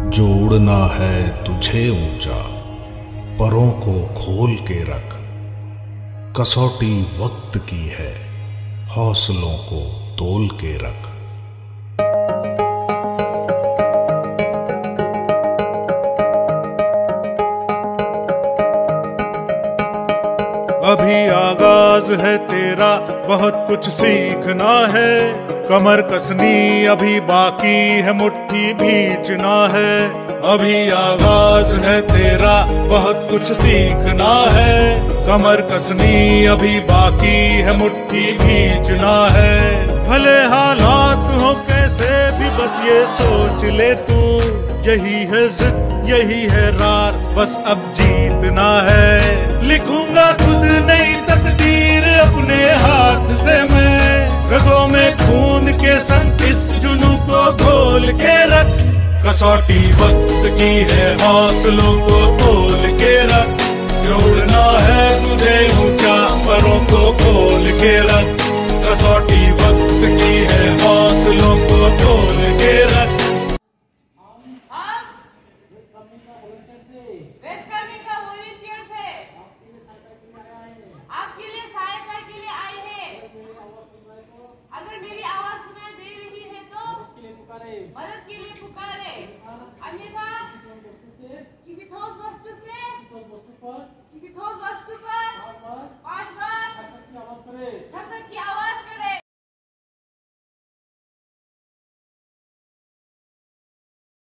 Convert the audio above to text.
जोड़ना है तुझे ऊंचा, परों को खोल के रख। कसौटी वक्त की है, हौसलों को तोल के रख। अभी आगाज है तेरा, बहुत कुछ सीखना है। कमर कसनी अभी बाकी है, मुट्ठी भींचना है। अभी आगाज है तेरा, बहुत कुछ सीखना है। कमर कसनी अभी बाकी है, मुट्ठी भींचना है। भले हालात हो कैसे भी, बस ये सोच ले तू, यही है जिद यही है रार, बस अब जीतना है। लिखूंगा खुद नई तकदीर अपने हाथ से मैं, रगों में खून के संग इस जुनून को घोल के रख। कसौटी वक्त की है, हौसलों को तोल के रख। जोड़ना है तुझे ऊंचा, परों को खोल के रख। कसौटी वक्त की है, हौसलों को तोल के रख। आपके लिए सहायता के लिए आए हैं। अगर मेरी आवाज सुनाई दे रही है तो मदद के लिए पुकारे, अन्यथा